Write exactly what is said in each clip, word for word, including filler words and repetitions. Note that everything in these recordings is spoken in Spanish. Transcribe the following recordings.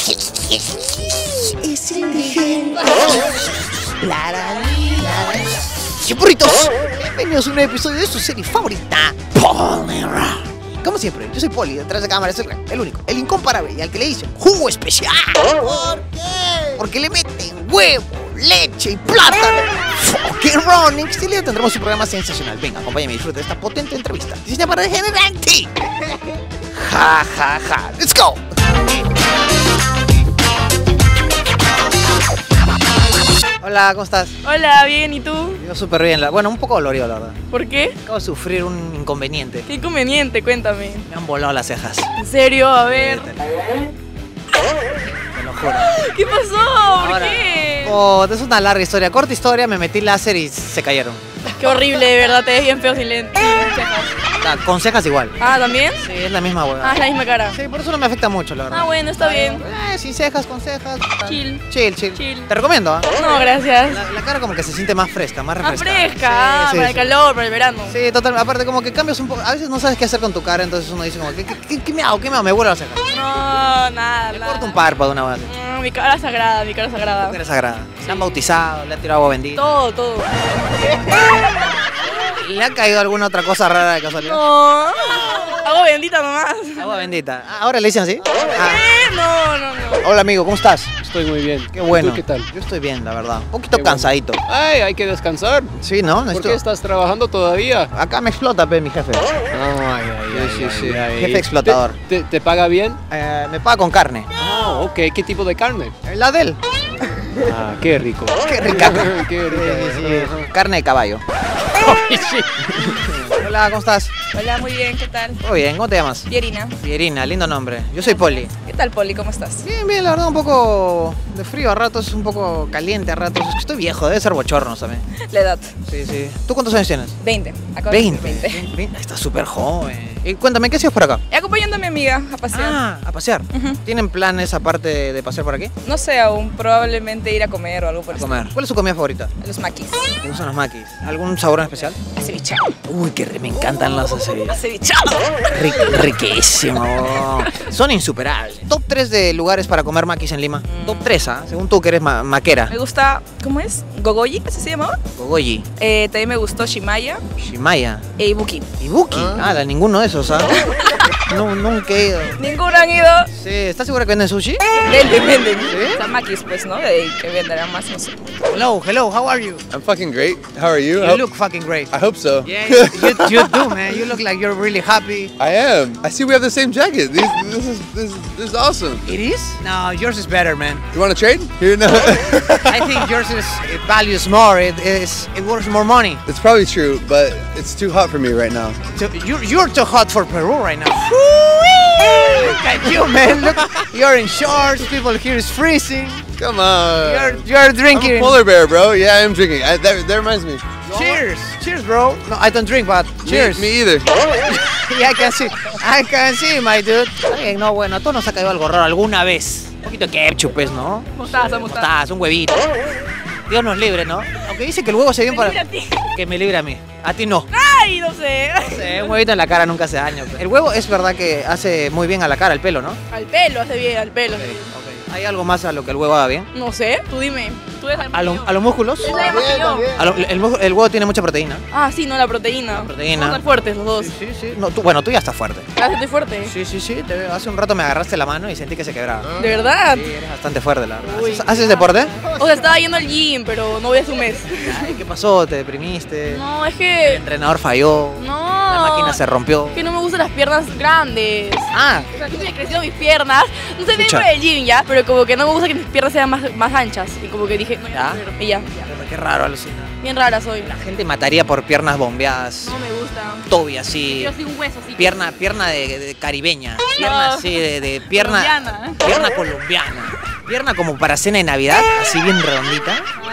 Es indigente. ¡Sí, burritos! Bienvenidos a un nuevo episodio de su serie favorita, Polera. Como siempre, yo soy Poli, detrás de cámara, es el, el único, el incomparable y al que le dicen jugo especial. ¿Por qué? Porque le meten huevo, leche y plátano. Fucking running. Este día tendremos un programa sensacional. Venga, acompáñame y disfruta de esta potente entrevista. Diseñada para generarte. Ja, ja, ja. Let's go. Hola, ¿cómo estás? Hola, bien, ¿y tú? Yo súper bien, la... bueno, un poco dolorido, la verdad. ¿Por qué? Acabo de sufrir un inconveniente. ¿Qué inconveniente? Cuéntame. Me han volado las cejas. ¿En serio? A ver. Te, te lo juro. ¿Qué pasó? ¿Por Ahora, qué? Oh, es una larga historia. Corta historia, me metí láser y se cayeron. Qué horrible, de verdad, te ves bien feo sin lentes. Sin cejas. Ah, con cejas igual. Ah, ¿también? Sí, es la misma hueá. Ah, es la misma cara. Sí, por eso no me afecta mucho, la verdad. Ah, bueno, está bien. Eh, sin cejas, con cejas. Chill. Chill, chill. Chill. Te recomiendo, ¿ah? No, gracias. La, la cara como que se siente más fresca, más Más refrescada. fresca, ah, Sí, para sí, el sí. calor, para el verano. Sí, total. Aparte como que cambias un poco. A veces no sabes qué hacer con tu cara, entonces uno dice como, ¿qué, qué, qué, qué me hago? ¿Qué me hago? Me vuelvo las cejas. No, nada, Le nada. corto un párpado una vez. Mm, mi cara sagrada, mi cara sagrada. Tú eres sagrada. Le han bautizado, le han tirado agua bendita. Todo, todo. ¿Le ha caído alguna otra cosa rara de casualidad? No. Agua bendita nomás. Agua bendita. Ah, ¿ahora le dicen así? Ah. ¿Qué? No, no, no. Hola amigo, ¿cómo estás? Estoy muy bien. Qué bueno. ¿Tú qué tal? Yo estoy bien, la verdad. Un poquito Qué bueno. cansadito. Ay, hay que descansar. Sí, ¿no? ¿Por Necesito- qué estás trabajando todavía? Acá me explota, pe, mi jefe. Ay, ay, Sí, ay, sí, sí. ay. Jefe explotador. ¿Te, te, te paga bien? Eh, me paga con carne. Ah, ok. ¿Qué tipo de carne? La de él. Ah, qué rico. Qué rica. Qué rica. Sí, sí, sí. Carne de caballo. Sí. Hola, ¿cómo estás? Hola, muy bien, ¿qué tal? Muy bien, ¿cómo te llamas? Pierina. Pierina, lindo nombre. Yo soy Poli. ¿Qué tal, Poli? ¿Cómo estás? Bien, bien, la verdad, un poco de frío a ratos, un poco caliente a ratos. Es que estoy viejo, debe ser bochorno también. La edad. Sí, sí. ¿Tú cuántos años tienes? veinte. Acabo de cumplir veinte. veinte. veinte. Estás súper joven. Y cuéntame, ¿qué hacías por acá? Y acompañando a mi amiga a pasear. Ah, a pasear. Ujú. ¿Tienen planes aparte de, de pasear por aquí? No sé aún, probablemente ir a comer o algo por A eso. comer. ¿Cuál es su comida favorita? Los maquis. ¿Te gustan los maquis? ¿Algún sabor en especial? Acevichado. Uy, que re- me encantan los acevichos. Acevichado. Ri- riquísimo. Son insuperables. Top tres de lugares para comer maquis en Lima. Mm. Top tres, ¿ah? Según tú que eres ma- maquera. Me gusta, ¿cómo es? ¿Gogoyi? ¿Así se llamaba? Gogoyi, Eh, también me gustó Shimaya Shimaya, e Ibuki. Ibuki. Ah, la- ninguno de esos, ¿ah? No, nunca he ido. Ninguno han ido. Sí, ¿estás segura que venden sushi? Venden, venden. ¿Sí? O sea, maquis, pues, ¿no? De que venderán más, no sé. Hello, hello, how are you? I'm fucking great. How are you? I You hope- look fucking great. I hope so. Yeah, you, you, you do, man. You look like you're really happy. I am. I see we have the same jacket. These, this is this, is- this is awesome. It is? No, yours is better, man. You want to trade? Here, no. I think yours is it values more. It is it worth more money. It's probably true, but it's too hot for me right now. So you're you're too hot for Peru right now. Look at you, man. Look, you're in shorts. People here is freezing. Come on. You're you're I'm a drinking. polar bear, bro. Yeah, I am drinking. I, that, that reminds me. Cheers, cheers, bro. No, I don't drink, but Me- cheers. Me, either. Yeah, I can see. I can see, my dude. Está bien, no, bueno, a todos nos ha caído algo raro alguna vez. Un poquito de ketchup, pues, ¿no? Mostaza, mostaza. Mostaza, un huevito. Dios nos libre, ¿no? Aunque dice que el huevo se bien para... Mira a ti. Que me libre a mí. A ti no. Ay, no sé. Sí, un huevito en la cara nunca hace daño. El huevo es verdad que hace muy bien a la cara, al pelo, ¿no? Al pelo, hace bien, al pelo. hace bien. ¿Hay algo más a lo que el huevo haga bien? No sé, tú dime. Tú eres ¿A, lo- a los músculos? Esa es más que yo. A lo- el, mu- el huevo tiene mucha proteína. Ah, sí, no, la proteína. La proteína. Vamos a estar fuertes los dos. Sí, sí, sí. No, tú, bueno, tú ya estás fuerte. Gracias, estoy fuerte. Sí, sí, sí. te veo. Hace un rato me agarraste la mano y sentí que se quebraba. ¿De verdad? Sí, eres bastante fuerte, la verdad. Uy. ¿Haces, haces deporte? O sea, estaba yendo al gym, pero no voy hace un mes. Ay, ¿qué pasó? ¿Te deprimiste? No, es El que... entrenador falló. No. La máquina se rompió. Es que no me gustan las piernas grandes. Ah, O sea, siempre he crecido mis piernas. No sé, Escucha. dentro del gym ya, pero como que no me gusta que mis piernas sean más, más anchas. Y como que dije, no, ¿Ya? ya, no quiero. Y ya, ya. pero qué raro, alucina. Bien rara soy. La gente mataría por piernas bombeadas. No me gusta. Toby así. Yo soy un hueso así. Pierna, pierna de, de caribeña. Pierna No. así de, de pierna. Colombiana. Pierna colombiana. Pierna como para cena de Navidad, así bien redondita. Ay, no, Qué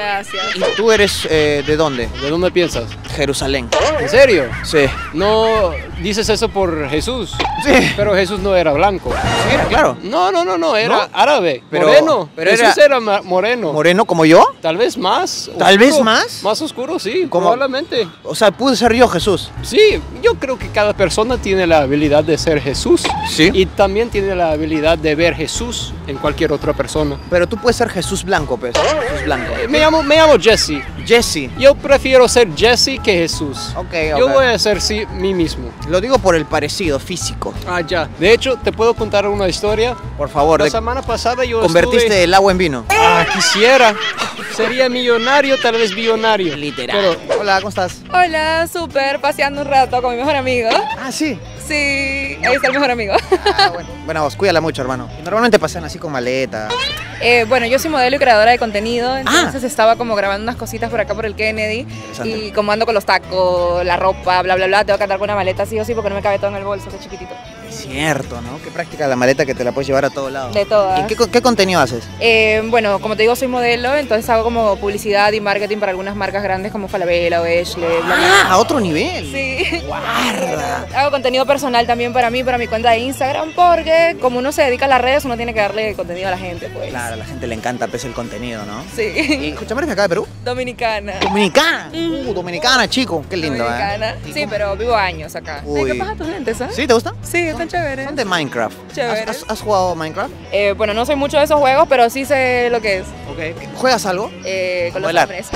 Gracias. ¿Y tú eres eh, de dónde? ¿De dónde piensas? Jerusalén. ¿En serio? Sí. No dices eso por Jesús. Sí. Pero Jesús no era blanco. Era, claro. No, no, no, no, era ¿No? árabe, Pero- moreno. pero Jesús era- era, ma- moreno. ¿Moreno como yo? Tal vez más. ¿Tal vez oscuro. más? Más oscuro, sí, ¿Cómo? probablemente. O sea, pude ser yo Jesús. Sí, yo creo que cada persona tiene la habilidad de ser Jesús. Sí. Y también tiene la habilidad de ver Jesús en cualquier otra persona. Pero tú puedes ser Jesús blanco, pues. Jesús blanco. Eh, Me llamo, me llamo Jesse. Jesse. Yo prefiero ser Jesse que Jesús. Ok, Yo ok. voy a ser sí, mí mismo. Lo digo por el parecido físico. Ah, ya. De hecho, te puedo contar una historia. Por favor, La de- semana pasada yo convertiste estuve... el agua en vino. Ah, quisiera. Sería millonario, tal vez billonario. Literal. Pero Hola, ¿cómo estás? Hola, súper, paseando un rato con mi mejor amigo. Ah, sí. Sí, ahí está el mejor amigo. Ah, bueno. Bueno, vos cuídala mucho, hermano. Normalmente pasean así con maleta. Eh, bueno, yo soy modelo y creadora de contenido, entonces Ah. estaba como grabando unas cositas por acá por el Kennedy. Interesante. Y como ando con los tacos, la ropa, bla, bla, bla, tengo que andar con una maleta sí o sí porque no me cabe todo en el bolso, está chiquitito. Es cierto, ¿no? Qué práctica la maleta que te la puedes llevar a todos lados. De todas. ¿Y qué, co- qué contenido haces? Eh, bueno, como te digo, soy modelo, entonces hago como publicidad y marketing para algunas marcas grandes como Falabella o Ashley, bla, bla. Ah, a otro nivel. Sí. Guarda. Hago contenido personal también para mí, para mi cuenta de Instagram, porque como uno se dedica a las redes, uno tiene que darle contenido a la gente, pues. Claro, a la gente le encanta pese el contenido, ¿no? Y Sí. escúchame, ¿eres de acá de Perú? Dominicana. Dominicana. Uh, dominicana, chico. Qué lindo, Dominicana. ¿eh? ¿Y Sí, cómo- pero vivo años acá. Uy. Ay, ¿qué pasa tus lentes, ah? ¿Sí? ¿Te gusta? Sí, están chéveres. Son de Minecraft. Chéveres. ¿Has, has- has jugado Minecraft? Eh, bueno, no soy mucho de esos juegos, pero sí sé lo que es. Ok. ¿Juegas algo? Eh, con los Bailar. hombres.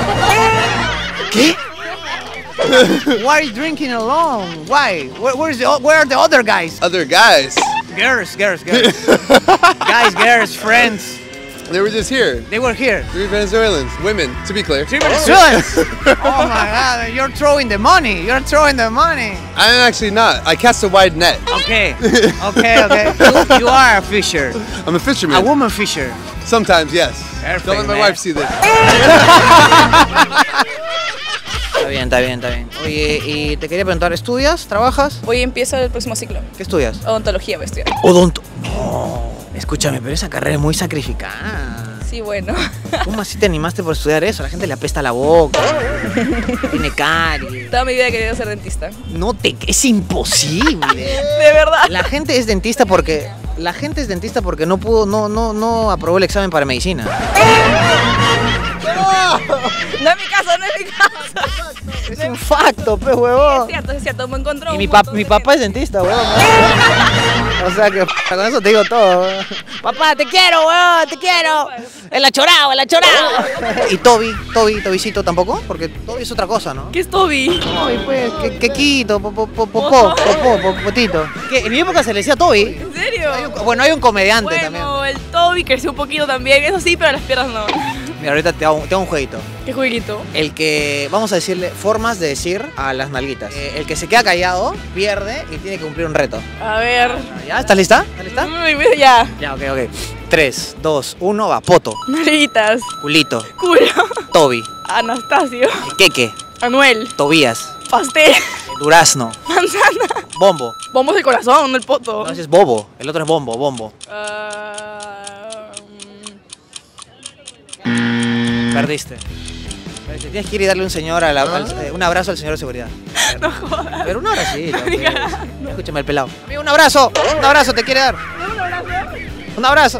¿Qué? Why are you drinking alone? Why? Where, where's the, o- where are the other guys? Other guys, Girls, girls, girls. Guys, girls, friends. they were just here. They were here. Three Venezuelans, women, to be clear. Venezuelans. Oh my God! You're throwing the money. You're throwing the money. I'm actually not. I cast a wide net. Okay. Okay. Okay. You, you are a fisher. I'm a A fisherman. woman fisher. Sometimes, yes. Perfect, Don't let my man. wife see this. Está bien, está bien, está bien. Oye, y te quería preguntar, ¿estudias? ¿Trabajas? Hoy empiezo el próximo ciclo. ¿Qué estudias? Odontología voy a estudiar. Odonto. No. Escúchame, pero esa carrera es muy sacrificada. Sí, bueno. ¿Cómo así te animaste por estudiar eso? La gente le apesta la boca. Tiene caries. Toda mi vida he querido ser dentista. No te... Es imposible. De verdad. La gente es dentista porque... La gente es dentista porque no pudo... No, no, no aprobó el examen para medicina. No es mi caso, no es mi caso. Es un facto, pe, Es huevón. cierto, es cierto, me encontró Y un mi, pap- montón mi de papá es gente. dentista, huevón. O sea que con eso te digo todo, huevón. Papá, te quiero, huevón, te quiero. El achorado, el achorado. ¿Y Toby? ¿Toby? ¿Tobicito tampoco? Porque Toby es otra cosa, ¿no? ¿Qué es Toby? Toby, pues, que, que quito, popó, popó, popó, popotito. Que en mi época se le decía Toby. ¿En serio? Hay un- bueno, hay un comediante también. Bueno, el Toby creció un poquito también, eso sí, pero las piernas no. Mira, ahorita te hago, te hago un jueguito. ¿Qué jueguito? El que, vamos a decirle, formas de decir a las nalguitas. Eh, el que se queda callado, pierde y tiene que cumplir un reto. A ver. ¿Ya? ¿Estás lista? ¿Estás lista? Uy, mira, ya. Ya, ok, ok. tres, dos, uno, va. Poto, Naritas. culito, Culo. Toby, Anastasio. queque, Anuel. Tobías, Pastel. durazno, Manzana. bombo. Bombos de corazón, no el poto. No, ese es bobo. El otro es bombo, bombo. Ah, mm, Perdiste. Perdiste. Tienes que ir y darle un señor a la- al- eh, un abrazo al señor de seguridad. no jodas. Pero un abracito. pues. Escúchame el pelado. Amigo, un abrazo. Un abrazo te quiere dar. Un abrazo.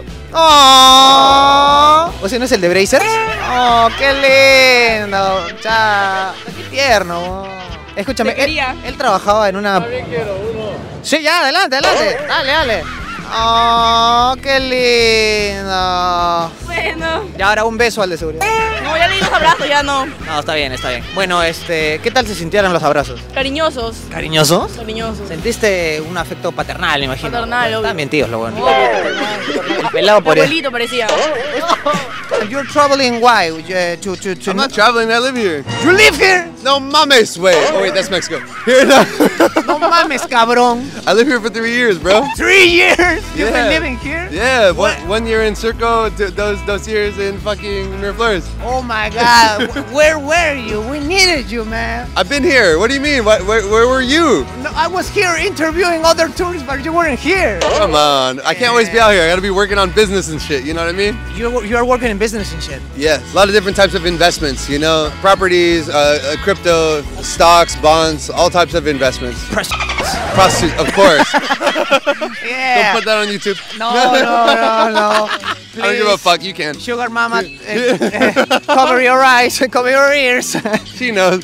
¡Oh! ¿O si no es el de Brazers? ¡Oh, qué lindo! ¡Chao! ¡Qué tierno! Escúchame, Te él, quería. él trabajaba en una... Sí, ya, adelante, adelante. Dale, dale. ¡Oh, qué lindo! Bueno. Y ahora un beso al de seguridad. No, ya le di los abrazos, ya no. No, está bien, está bien. Bueno, este, ¿qué tal se sintieron los abrazos? Cariñosos. ¿Cariñosos? Cariñosos. ¿Sentiste un afecto paternal, me imagino? Paternal, obvio. Estaban bien tíos, lo bueno. Oh, El pelado por abuelito parecía. You're traveling why? Uh, to, to, to I'm not traveling, I live here. You live here? No mames, wait. Oh wait, that's Mexico. Here, no. No mames, cabrón. I live here for three years, bro. Three years? You've been Yeah. living here? Yeah, one, one year in Circo, t- those those those years in fucking Miraflores. Oh my God, where were you? We needed you, man. I've been here. What do you mean? What, where, where were you? No, I was here interviewing other tourists, but you weren't here. Come on. I can't always be out here. I gotta be working on business and shit. You know what I mean? You're, you're working in business and shit. Yes. A lot of different types of investments, you know? Properties, uh, uh, crypto, stocks, bonds, all types of investments. Prostitute, of course. Yeah. Don't put that on YouTube. No, no, no, no. Please. I don't give a fuck. You can. Sugar mama, eh, eh, cover your eyes, cover your ears. She knows.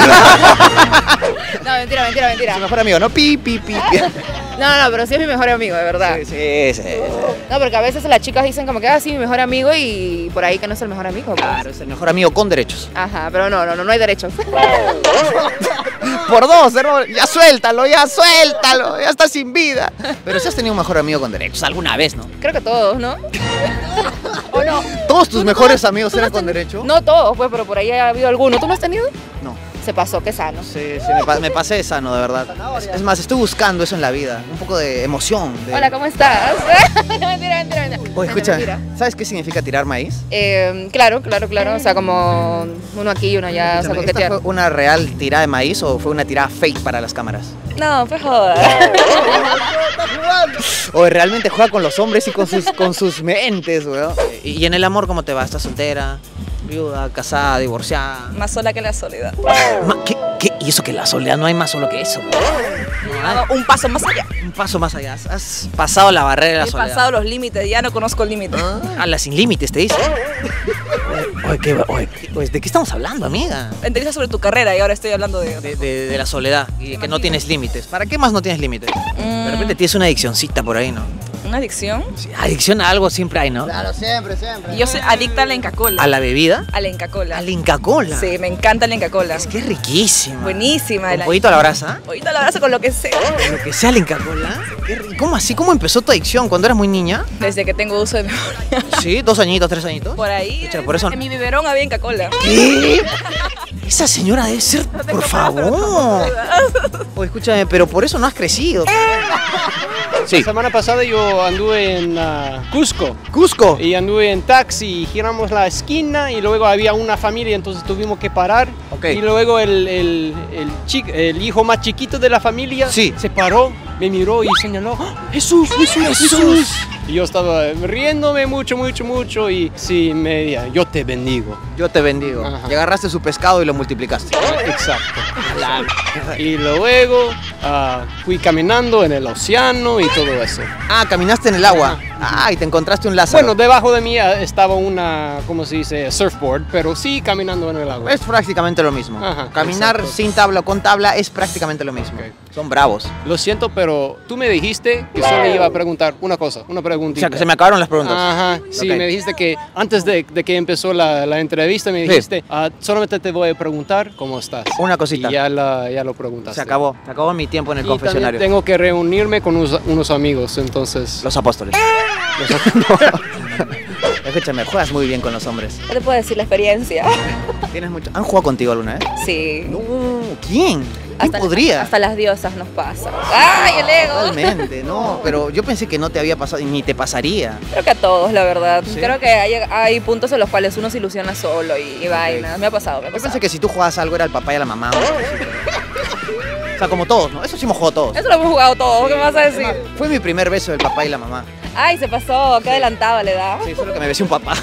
No, mentira, mentira, mentira. Tu mejor amigo, ¿no? Pi, pi, pi, pi. No, no, pero sí es mi mejor amigo, de verdad. Sí, sí, sí, sí. No, porque a veces las chicas dicen como que, ah, sí, mi mejor amigo y por ahí que no es el mejor amigo. Pues. Claro, es el mejor amigo con derechos. Ajá, pero no, no, no, no hay derechos. Por dos, hermano. Ya suéltalo, ya suéltalo. Ya está sin vida. Pero si has tenido un mejor amigo con derechos alguna vez, ¿no? Creo que todos, ¿no? ¿O no? ¿Todos tus ¿Tú mejores no- amigos tú no eran has con teni- derecho? No todos, pues, pero por ahí ha habido alguno. ¿Tú no has tenido? No. Se pasó, qué sano. Sí, sí, me, pa- me pasé de sano, de verdad. Es, es más, estoy buscando eso en la vida. Un poco de emoción. de- Hola, ¿cómo estás? mentira, mentira, mentira. Oye, escucha, Mentira. ¿sabes qué significa tirar maíz? Eh, claro, claro, claro. O sea, como uno aquí y uno allá, o sea, Escúchame, coquetear. ¿esta fue una real tirada de maíz o fue una tirada fake para las cámaras? No, pues joder. O realmente juega con los hombres y con sus, con sus mentes, weón. Y, y en el amor, ¿cómo te va? ¿Estás soltera, viuda, casada, divorciada? Más sola que la soledad. Ma- ¿Qué, qué? ¿Y eso que la soledad no hay más solo que eso? weón? No hay. Un paso más allá. Un paso más allá. Has- Has pasado la barrera de la He soledad. pasado los límites, ya no conozco el límite. A la sin límites, te dice. Oye, ¿qué, oye, oye, ¿de qué estamos hablando, amiga? Entrevista sobre tu carrera y ahora estoy hablando de... De, de- de la soledad y de que no tienes límites. ¿Para qué más no tienes límites? De Mm, repente tienes una adiccioncita por ahí, ¿no? ¿Una adicción? Sí, adicción a algo siempre hay, ¿no? Yo soy adicta a la Inca-Cola. ¿A la bebida? A la Inca-Cola. A la Inca Cola. Sí, me encanta la Inca-Cola. Es que es riquísima. Buenísima. ¿Con la- pollito a la brasa? Ahorita la abrazo con lo que sea. Lo que sea la Inca Cola. Qué ri- ¿Cómo así? ¿Cómo empezó tu adicción? ¿Cuando eras muy niña? Desde que tengo uso de memoria. Sí, dos añitos, tres añitos. Por ahí, Escucha, por eso- en mi biberón había Inca-Cola. ¿Qué? Esa señora debe ser, por favor. Oye, escúchame, pero por eso no has crecido. Sí. La semana pasada yo anduve en ah, Cusco Cusco. y anduve en taxi y giramos la esquina y luego había una familia, entonces tuvimos que parar. Ok. Y luego el, el, el, chi- el hijo más chiquito de la familia Sí. se paró, me miró y señaló, ¡Ah, Jesús, Jesús, Jesús. Y yo estaba riéndome mucho, mucho, mucho y sí, media, yo te bendigo. Yo te bendigo. Ajá. Y agarraste su pescado y lo multiplicaste. Exacto. Y luego ah, fui caminando en el océano y todo eso. Ah, caminaste en el agua. Ah, y te encontraste un Lázaro. Bueno, debajo de mí ah, estaba una, ¿cómo se dice? Surfboard, pero sí caminando en el agua. es prácticamente lo mismo. Ajá, Caminar exacto. sin tabla o con tabla es prácticamente lo mismo. Ok. Son bravos. Lo siento, pero tú me dijiste que solo iba a preguntar una cosa, una O preguntita. sea, que se me acabaron las preguntas. Ajá, sí, Ok. me dijiste que antes de, de que empezó la, la entrevista me Sí. dijiste, ah, solamente te voy a preguntar cómo estás. Una cosita. Y ya, la, ya lo preguntaste. Se acabó. Se acabó mi tiempo en el Y confesionario. también tengo que reunirme con unos, unos amigos, entonces... Los apóstoles. Los- No. Escúchame, juegas muy bien con los hombres. ¿Qué te puedo decir la experiencia? ¿Tienes mucho? ¿Han jugado contigo alguna vez? Sí. No. ¿Quién? ¿Quién Hasta, podría? Hasta las diosas nos pasa. ¡Ay, el ego! Totalmente, no. Pero yo pensé que no te había pasado y ni te pasaría. Creo que a todos, la verdad. ¿Sí? Creo que hay, hay puntos en los cuales uno se ilusiona solo y, y vainas. Me ha pasado, me ha Yo pasado. pensé que si tú jugabas algo era el papá y la mamá. O sea, como todos, ¿no? Eso sí hemos jugado todos. Eso lo hemos jugado todos, ¿qué me vas a Es decir? más, fue mi primer beso del papá y la mamá. Ay, se pasó, qué adelantado le da. Sí, solo que me besé un papá.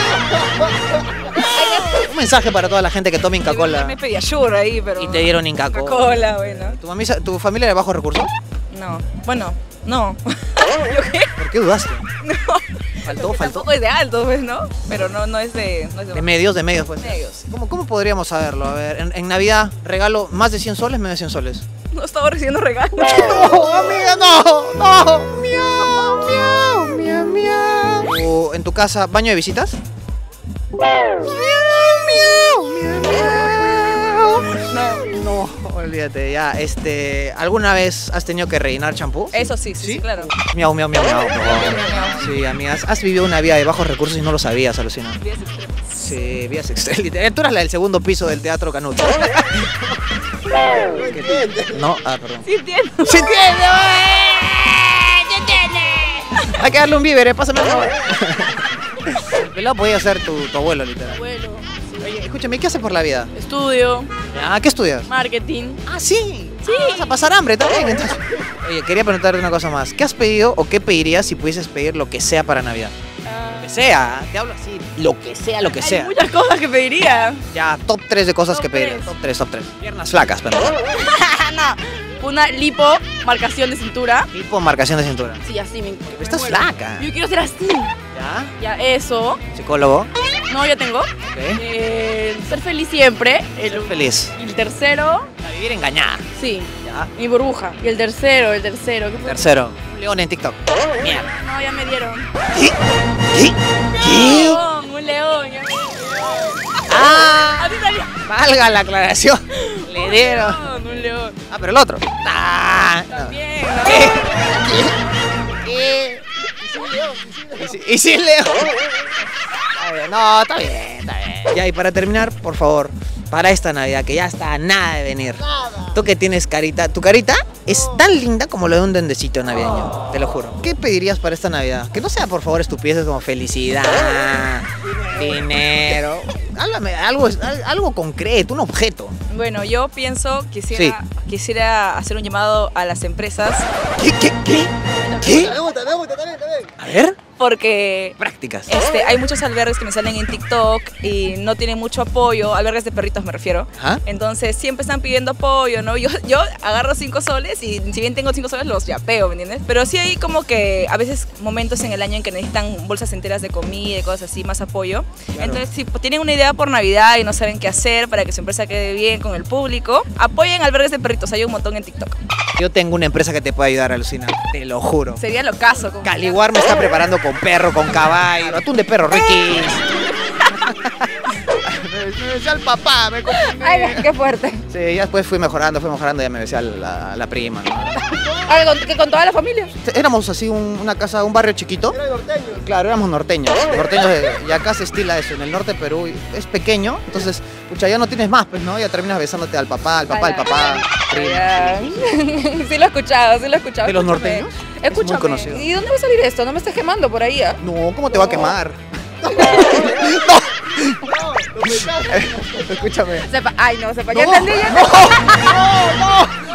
Un mensaje para toda la gente que toma Inca Cola Me pedía Shure ahí, pero... y te dieron Inca Cola. Coca-Cola, bueno. ¿Tu, mamisa- ¿Tu familia era de bajos recursos? No, bueno, no. ¿Por qué dudaste? Faltó, faltó. Tampoco es de alto, pues, ¿no? Pero no, no es de... No es de, De medios, de medios, pues. medios. ¿Cómo, cómo podríamos saberlo? A ver, en, en Navidad regalo más de cien soles, menos de cien soles. No estaba recibiendo regalos. No, amiga, no, no. Miau, miau, miau, miau. O en tu casa, baño de visitas. Miau, miau, miau, miau. No, no, olvídate, ya, este, ¿alguna vez has tenido que rellenar champú? Eso sí, sí, sí, claro. Miau, miau, miau, miau. miau. Sí, amigas, has vivido una vida de bajos recursos y no lo sabías, alucina. Vías extremas. Sí, vías extremas. Literal, tú eras la del segundo piso del Teatro Canuto. No, ah, perdón. Sí entiendo. ¡Se entiende! ¡Se entiende! Hay que darle un víver, eh, pásame el favor. pelado podía ser tu, tu abuelo, literal. Abuelo, Oye, escúchame, ¿qué haces por la vida? estudio, Ah, ¿qué estudias? marketing. Ah, sí. Sí. Vas a pasar hambre también, entonces. Oye, quería preguntarte una cosa más. ¿Qué has pedido o qué pedirías si pudieses pedir lo que sea para Navidad? Lo que sea, te hablo así. Lo que sea, lo que Hay sea. muchas cosas que pediría. Ya, top tres de cosas Top que pedirías. tres. Top tres, top tres. Piernas flacas, pero. No, una lipo, marcación de cintura. Tipo marcación de cintura. Sí, así me, me Estás muero. flaca. Yo quiero ser así. ¿Ya? Ya, eso. Psicólogo. No, ya tengo. Ok. Eh, ser feliz siempre. El, Ser feliz. y el tercero, A vivir engañada. sí, ¿Ya? mi burbuja. Y el tercero, el tercero. ¿qué fue? Tercero. Un león en TikTok. Mierda. No, ya me dieron. ¿Qué? ¿Qué? Un ¿Qué? león, un león, ya me dieron. Ah, A ti también. valga la aclaración. Le Un dieron. león, un león. Ah, pero el otro. Ah, no. También, ¿Qué? ¿no? ¿Qué? ¿Y si, y si el león? Está bien, no, está bien, está bien. Ya, y para terminar, por favor, para esta Navidad, que ya está a nada de venir. Tú que tienes carita, tu carita es tan linda como la de un duendecito navideño, te lo juro. ¿Qué pedirías para esta Navidad? Que no sea, por favor, estupideces como felicidad, dinero. Háblame, algo, algo concreto, un objeto. Bueno, yo pienso, quisiera, quisiera hacer un llamado a las empresas ¿Qué, qué, qué? ¿Qué? A ver, porque prácticas. este, hay muchos albergues que me salen en TikTok y no tienen mucho apoyo, albergues de perritos me refiero. Ajá. Entonces siempre están pidiendo apoyo, ¿no? Yo, yo agarro cinco soles y si bien tengo cinco soles los yapeo, ¿me entiendes? Pero sí hay como que a veces momentos en el año en que necesitan bolsas enteras de comida y cosas así, más apoyo. Entonces si tienen una idea por Navidad y no saben qué hacer para que su empresa quede bien con el público, apoyen albergues de perritos, hay un montón en TikTok. Yo tengo una empresa que te puede ayudar, Alucina, te lo juro. Sería lo caso. Como Caliguar me está preparando con perro, con caballo, atún de perro, Ricky. Me besé al papá, me confundí. Ay, qué fuerte. Sí, ya después fui mejorando, fui mejorando, ya me besé a la, a la prima, ¿no? Ah, ¿con, que con toda la familia? Éramos así un- una casa, un barrio chiquito. Era norteño. Claro, éramos norteños. Norteños de- y acá se estila eso, en el norte de Perú es pequeño, entonces, pucha, ya no tienes más, pues, ¿no? Ya terminas besándote al papá, al papá, al papá. prima. Ya. Sí lo he escuchado, sí lo he escuchado. ¿De los Escúchame. norteños? Escúchame. Es muy conocido. ¿Y dónde va a salir esto? No me estés quemando por ahí, ¿ah? No, ¿cómo te va a quemar? No. Escúchame. Sepa, ay, no, sepa, No, ya entendí, ya no, no, no.